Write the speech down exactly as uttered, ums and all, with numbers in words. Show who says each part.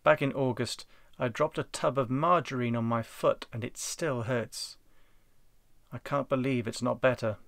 Speaker 1: Back in August, I dropped a tub of margarine on my foot and it still hurts. I can't believe it's not better.